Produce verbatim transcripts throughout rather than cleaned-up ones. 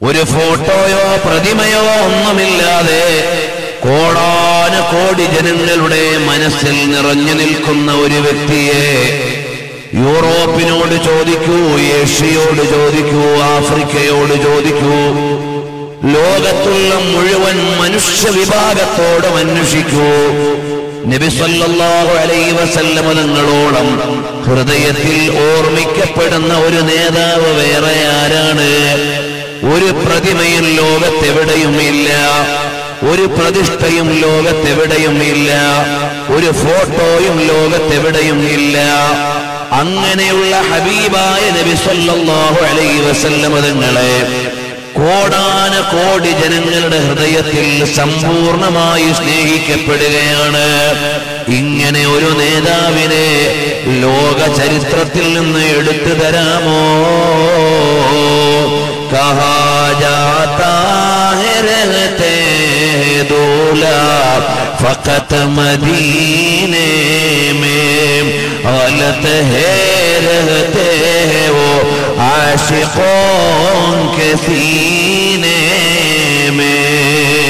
ഒരു ഫോട്ടോയോ പ്രതിമയോ ഒന്നുമില്ലാതെ കോടാന കോടി ജനങ്ങളുടെ മനസ്സിൽ നിറഞ്ഞു നിൽക്കുന്ന ഒരു വ്യക്തിയെ യൂറോപ്പിനോട് ചോദിക്കൂ, ഏഷ്യയോട് ചോദിക്കൂ, ആഫ്രിക്കയോട് ചോദിക്കൂ, ലോകത്തുള്ള മുഴുവൻ മനുഷ്യ വിഭാഗത്തോടും അന്വേഷിക്കൂ. നബി സല്ലല്ലാഹു അലൈഹി വസല്ലം തങ്ങളോളം ഹൃദയത്തിൽ ഓർമ്മിക്കപ്പെടുന്ന ഒരു നേതാവ് വേറെ ആരാണ്? ഒരു പ്രതിമയും ലോകത്തെവിടെയുമില്ല, ഒരു പ്രതിഷ്ഠയും ലോകത്തെവിടെയും ഇല്ല, ഒരു ഫോട്ടോയും ലോകത്തെവിടെയും ഇല്ല. അങ്ങനെയുള്ള ഹബീബായ നബി സല്ലല്ലാഹു അലൈഹി വസല്ലം തങ്ങളെ കോടാന കോടി ജനങ്ങളുടെ ഹൃദയത്തിൽ സമ്പൂർണമായി സ്നേഹിക്കപ്പെടുകയാണ്. ഇങ്ങനെ ഒരു നേതാവിനെ ലോക ചരിത്രത്തിൽ നിന്ന് എടുത്തു തരാമോ? കഹാ ജാതാ ഹൈ രഹ്തേ ദൂല ഫഖത് മദീനെ में गलत है रहते वो आशिकों के सीने में.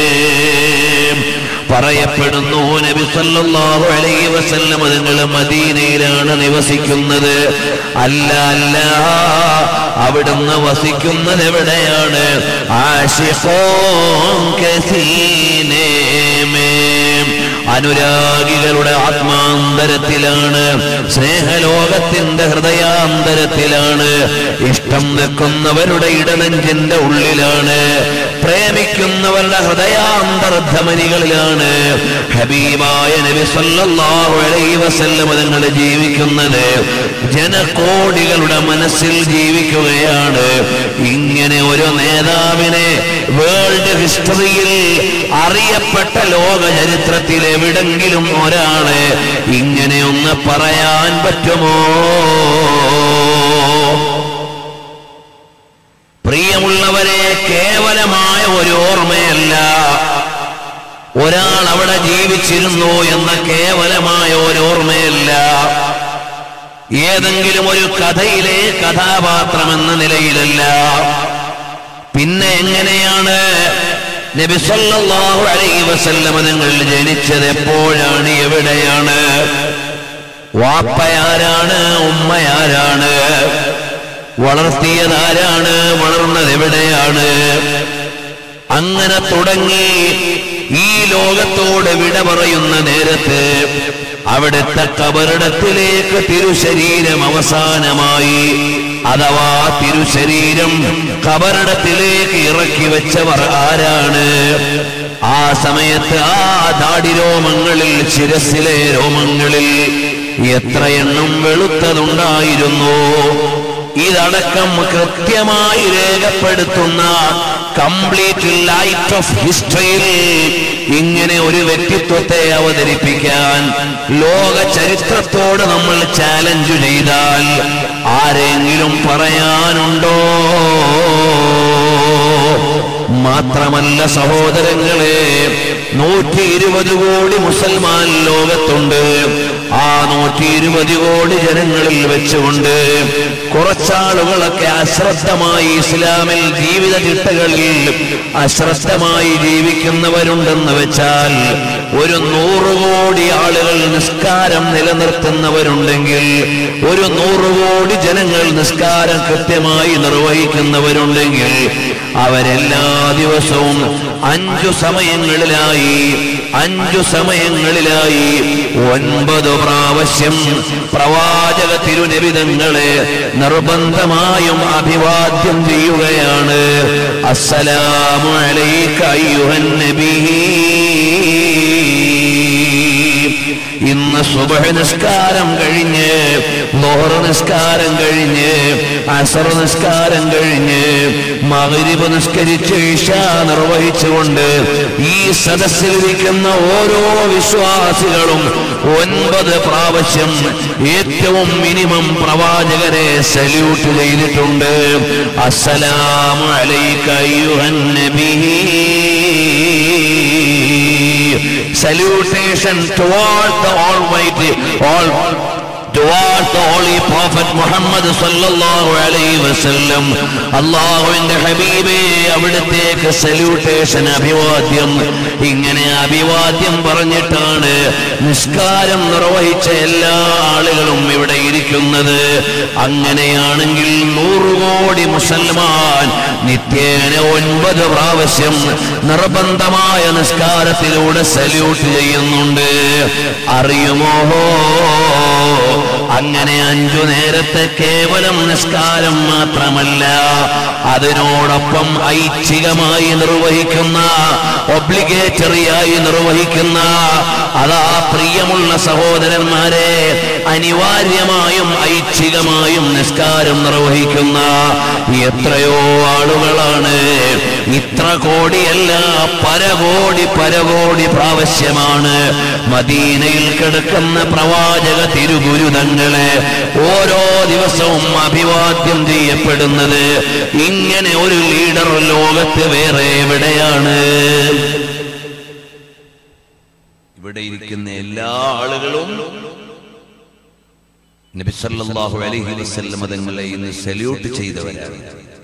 പറയപ്പെടുന്നു നബി സല്ലല്ലാഹു അലൈഹി വസല്ലം തങ്ങൾ മദീനയിലാണ് നിവസിക്കുന്നത്. അല്ല അല്ല, അവിടുന്ന് വസിക്കുന്നത് എവിടെയാണ്? ആശിഖോൻ കെ സീനേ മേ, അനുരാഗികളുടെ ആത്മാന്തരത്തിലാണ്, സ്നേഹലോകത്തിന്റെ ഹൃദയാന്തരത്തിലാണ്, ഇഷ്ടം വെക്കുന്നവരുടെ ഇടനെഞ്ചിന്റെ ഉള്ളിലാണ്, പ്രേമിക്കുന്നവരുടെ ഹൃദയാന്തർധമനികളിലാണ് ഹബീബായ നബി സല്ലല്ലാഹു അലൈഹി വസല്ലം തങ്ങൾ ജീവിക്കുന്നത്. ജനകോടികളുടെ മനസ്സിൽ ജീവിക്കുകയാണ്. ഇങ്ങനെ ഒരു നേതാവിനെ വേൾഡ് ഹിസ്റ്ററിയിൽ അറിയപ്പെട്ട ലോക ചരിത്രത്തിൽ എവിടെങ്കിലും ഒരാളെ ഇങ്ങനെയൊന്ന് പറയാൻ പറ്റുമോ? പ്രിയമുള്ളവരെ, കേവലമായ ഒരു ഓർമ്മയല്ല, ഒരാൾ അവിടെ ജീവിച്ചിരുന്നു എന്ന കേവലമായ ഒരു ഓർമ്മയല്ല, ഏതെങ്കിലും ഒരു കഥയിലെ കഥാപാത്രം എന്ന നിലയിലല്ല. പിന്നെ എങ്ങനെയാണ് നബി സല്ലല്ലാഹു അലൈഹി വസല്ലം തങ്ങൾ ജനിച്ചത്? എപ്പോഴാണ്? എവിടെയാണ്? വാപ്പയാരാണ്? ഉമ്മയാരാണ്? വളർത്തിയതാരാണ്? വളർന്നത് എവിടെയാണ്? അങ്ങനെ തുടങ്ങി ഈ ലോകത്തോട് വിട പറയുന്ന നേരത്ത് അവിടുത്തെ കബറിടത്തിലേക്ക് തിരുശരീരം അവസാനമായി, അഥവാ തിരുശരീരം കബറിടത്തിലേക്ക് ഇറക്കി വെച്ചവർ ആരാണ്? ആ സമയത്ത് ആ ദാടിരോമങ്ങളിൽ, ശിരസിലെ രോമങ്ങളിൽ എത്ര എണ്ണം വെളുത്തതുണ്ടായിരുന്നു? ഇതടക്കം കൃത്യമായി രേഖപ്പെടുത്തുന്ന കംപ്ലീറ്റ് ലൈറ്റ് ഓഫ് ഹിസ്റ്ററിയിൽ ഇങ്ങനെ ഒരു വ്യക്തിത്വത്തെ അവതരിപ്പിക്കാൻ ലോക ചരിത്രത്തോട് നമ്മൾ ചാലഞ്ച് ചെയ്താൽ ആരെങ്കിലും പറയാനുണ്ടോ? മാത്രമല്ല സഹോദരങ്ങളെ, നൂറ്റി ഇരുപത് കോടി മുസൽമാൻ ലോകത്തുണ്ട്. ആ നൂറ്റി ഇരുപത് കോടി ജനങ്ങളിൽ വെച്ചുകൊണ്ട് കുറച്ചാളുകളൊക്കെ അശ്രദ്ധമായി ഇസ്ലാമിൽ ജീവിത ചിട്ടകളിൽ അശ്രദ്ധമായി ജീവിക്കുന്നവരുണ്ടെന്ന് വെച്ചാൽ ഒരു നൂറ് കോടി ആളുകൾ നിസ്കാരം നിലനിർത്തുന്നവരുണ്ടെങ്കിൽ, ഒരു നൂറ് കോടി ജനങ്ങൾ നിസ്കാരം കൃത്യമായി നിർവഹിക്കുന്നവരുണ്ടെങ്കിൽ അവരെല്ലാ ദിവസവും അഞ്ചു സമയങ്ങളിലായി അഞ്ചു സമയങ്ങളിലായി ഒൻപത് പ്രാവശ്യം പ്രവാചക തിരുനബിതങ്ങളെ നിർബന്ധമായും അഭിവാദ്യം ചെയ്യുകയാണ്. അസ്സലാമു അലൈക അയ്യുഹൻ നബി. ഇന്ന് സുബ്ഹ് നിസ്കാരം കഴിഞ്ഞ്, ളുഹർ നിസ്കാരം കഴിഞ്ഞ്, അസ്ർ നിസ്കാരം കഴിഞ്ഞ്, മഗ്രിബ് നിസ്കരിച്ച് ഇശാ നിർവഹിച്ചുകൊണ്ട് ഈ സദസ്സിലിരിക്കുന്ന ഓരോ വിശ്വാസികളും ഒൻപത് പ്രാവശ്യം ഏറ്റവും മിനിമം പ്രവാചകരെ സല്യൂട്ട് ചെയ്തിട്ടുണ്ട്. അസ്സലാമു അലൈക അയ്യുഹൻ നബി. Salutation toward the Almighty, all to towards the Holy Prophet Muhammad sallallahu alayhi wasallam. അല്ലാഹുവിന്റെ ഹബീബേ അവിടത്തേക്ക് സല്യൂട്ടേഷൻ അഭിവാദ്യം. ഇങ്ങനെ അഭിവാദ്യം പറഞ്ഞിട്ടാണ് നിസ്കാരം നിർവഹിച്ച എല്ലാ ആളുകളും ഇവിടെ ഇരിക്കുന്നത്. അങ്ങനെയാണെങ്കിൽ നൂറ് കോടി മുസൽമാൻ നിത്യേന ഒൻപത് പ്രാവശ്യം നിർബന്ധമായ നിസ്കാരത്തിലൂടെ സല്യൂട്ട് ചെയ്യുന്നുണ്ട്. അറിയുമോ, അങ്ങനെ അഞ്ചു നേരത്തെ കേവലം നിസ്കാരം മാത്രമല്ല, അതിനോടൊപ്പം ഐച്ഛികമായി നിർവഹിക്കുന്ന, ഒബ്ലിഗേറ്ററിയായി നിർവഹിക്കുന്ന, അതാ പ്രിയമുള്ള സഹോദരന്മാരെ, അനിവാര്യമായും ഐച്ഛികമായും നിസ്കാരം നിർവഹിക്കുന്ന എത്രയോ ആളുകളാണ്. ഇത്ര കോടിയല്ല, പരകോടി പരകോടി പ്രാവശ്യമാണ് മദീനയിൽ കിടക്കുന്ന പ്രവാചക തിരുഗുരുതങ്ങളെ ഓരോ ദിവസവും അഭിവാദ്യം ചെയ്യപ്പെടുന്നത്. ഇങ്ങനെ ഒരു ലീഡർ ലോകത്ത് വേറെ എവിടെയാണ്? ഇവിടെ ഇരിക്കുന്ന എല്ലാ ആളുകളും നബി സല്ലല്ലാഹു അലൈഹി വസല്ലം തങ്ങളെ ഇന്ന് സല്യൂട്ട് ചെയ്തവരാണ്.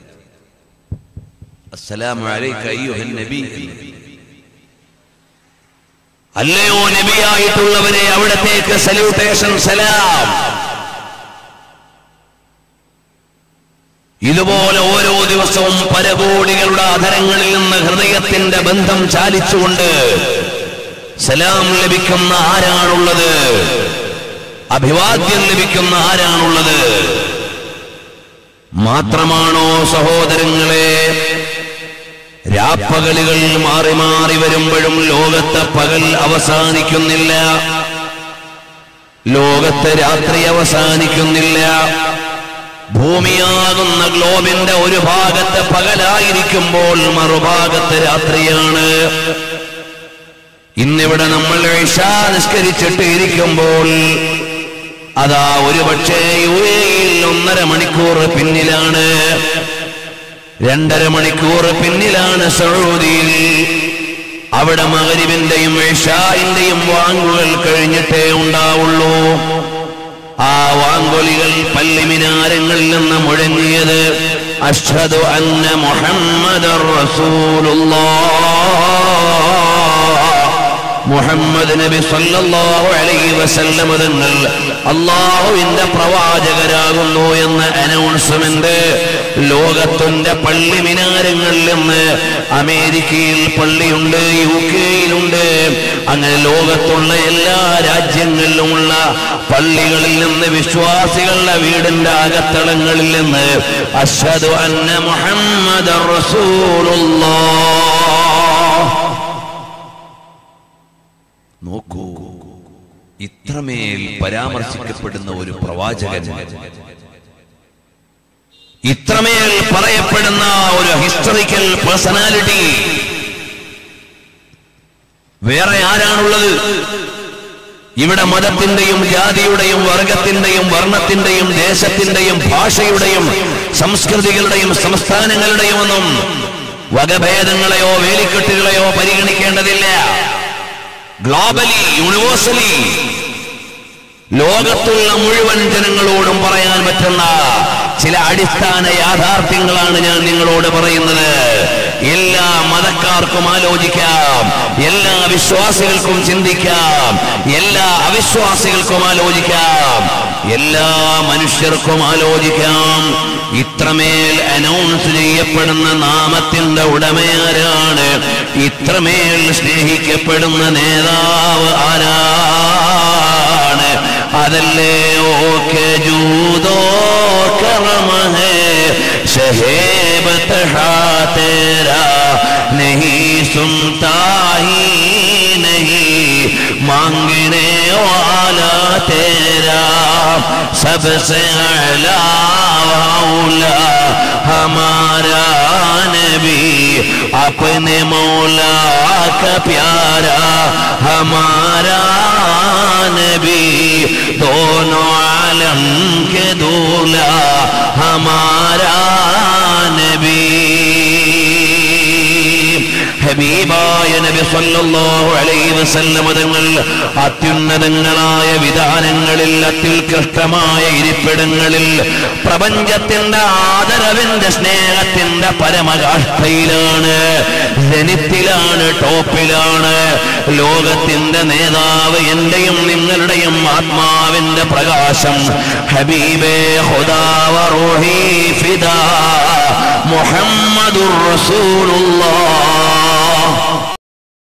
അസ്സലാമു അലൈക അയ്യുഹൻ നബി. അല്ലയോ നബിയായിട്ടുള്ളവരെ, അവിടത്തേക്ക് സല്യൂട്ടേഷൻ, സലാം. ഇതുപോലെ ഓരോ ദിവസവും പരകോടികളുടെ അധരങ്ങളിൽ നിന്ന് ഹൃദയത്തിന്റെ ബന്ധം ചാലിച്ചുകൊണ്ട് സലാം ലഭിക്കുന്ന ആരാണുള്ളത്? അഭിവാദ്യം ലഭിക്കുന്ന ആരാണുള്ളത്? മാത്രമാണോ സഹോദരങ്ങളെ, രാപ്പകലുകൾ മാറി മാറി വരുമ്പോഴും ലോകത്തെ പകൽ അവസാനിക്കുന്നില്ല, ലോകത്തെ രാത്രി അവസാനിക്കുന്നില്ല. ഭൂമിയാകുന്ന ഗ്ലോബിന്റെ ഒരു ഭാഗത്ത് പകലായിരിക്കുമ്പോൾ മറുഭാഗത്ത് രാത്രിയാണ്. ഇന്നിവിടെ നമ്മൾ ഇശാ നിസ്കരിച്ചിട്ട് ഇരിക്കുമ്പോൾ അതാ ഒരു പക്ഷേ യു എയിൽ ഒന്നര മണിക്കൂർ പിന്നിലാണ്, രണ്ടര മണിക്കൂർ പിന്നിലാണ് സൗദിയിൽ. അവിടെ മഗ്രിബിന്റെയും ഇശാഇന്റെയും വാങ്കുകൾ കഴിഞ്ഞിട്ടേ ഉണ്ടാവുള്ളൂ. ആ വാങ്കൊലികൾ പള്ളിമിനാരങ്ങളിൽ നിന്ന് മുഴങ്ങിയത് അഷ്ഹദു അന്ന മുഹമ്മദർ റസൂലുള്ളാഹ്, മുഹമ്മദ് നബി സല്ലല്ലാഹു അലൈഹി വസല്ലം തങ്ങൾ അല്ലാഹുവിന്റെ പ്രവാചകരാകുന്നു എന്ന അനൗൺസ്മെന്റ് ലോകത്തിന്റെ പള്ളി മിനാരങ്ങളിൽ നിന്ന്, അമേരിക്കയിൽ പള്ളിയുണ്ട്, യു കെയിലുണ്ട്, അങ്ങനെ ലോകത്തുള്ള എല്ലാ രാജ്യങ്ങളിലുമുള്ള പള്ളികളിൽ നിന്ന്, വിശ്വാസികളുടെ വീടിന്റെ അകത്തളങ്ങളിൽ നിന്ന് അഷ്ഹദു അന്ന മുഹമ്മദർ റസൂലുള്ളാഹ്. നോക്കൂ, ഇത്രമേൽ പരാമർശിക്കപ്പെടുന്ന ഒരു പ്രവാചകൻ, ഇത്രമേൽ പറയപ്പെടുന്ന ഒരു ഹിസ്റ്ററിക്കൽ പേഴ്സണാലിറ്റി വേറെ ആരാണുള്ളത്? ഇവിടെ മതത്തിന്റെയും ജാതിയുടെയും വർഗത്തിന്റെയും വർണ്ണത്തിന്റെയും ദേശത്തിന്റെയും ഭാഷയുടെയും സംസ്കൃതികളുടെയും സംസ്ഥാനങ്ങളുടെയും ഒന്നും വകഭേദങ്ങളെയോ വേലിക്കെട്ടുകളെയോ പരിഗണിക്കേണ്ടതില്ല. ഗ്ലോബലി, യൂണിവേഴ്സലി ലോകത്തുള്ള മുഴുവൻ ജനങ്ങളോടും പറയാൻ പറ്റുന്ന ചില അടിസ്ഥാന യാഥാർത്ഥ്യങ്ങളാണ് ഞാൻ നിങ്ങളോട് പറയുന്നത്. എല്ലാ മതക്കാർക്കും ആലോചിക്കാം, എല്ലാ വിശ്വാസികൾക്കും ചിന്തിക്കാം, എല്ലാ അവിശ്വാസികൾക്കും ആലോചിക്കാം, എല്ലാ മനുഷ്യർക്കും ആലോചിക്കാം. ഇത്രമേൽ അനൗൺസ് ചെയ്യപ്പെടുന്ന നാമത്തിന്റെ ഉടമയാരാണ്? ഇത്രമേൽ സ്നേഹിക്കപ്പെടുന്ന നേതാവ് ആരാണ്? അതല്ലേ ഓക്കെ ജൂദോ കറമ ഹേ ശഹേബത് ഹാ തേരാ നഹീ സുൻതാ ഹി നഹീ മാംഗനെ വാലാ തേരാ सबसे अला औला हमारा नबी अपने मौला का प्यारा हमारा नबी दोनों आलम के दूल्हा हमारा नबी ഹബീബായ നബി സല്ലല്ലാഹു അലൈഹി വസല്ലം തങ്ങൾ അത്യുന്നതങ്ങളായ വിധാനങ്ങളിൽ അത്യുത്കൃഷ്ടമായ ഇരിപ്പിടങ്ങളിൽ പ്രപഞ്ചത്തിന്റെ ആദരവിന്റെ സ്നേഹത്തിന്റെ പരമകാഷ്ഠയിലാണ്, ജനിത്തിലാണ്, ടോപ്പിലാണ്. ലോകത്തിന്റെ നേതാവ്, എന്റെയും നിങ്ങളുടെയും ആത്മാവിന്റെ പ്രകാശം, ഹബീബേ ഖുദാ വ റൂഹി ഫിദാ മുഹമ്മദുർ റസൂലുള്ളാഹ്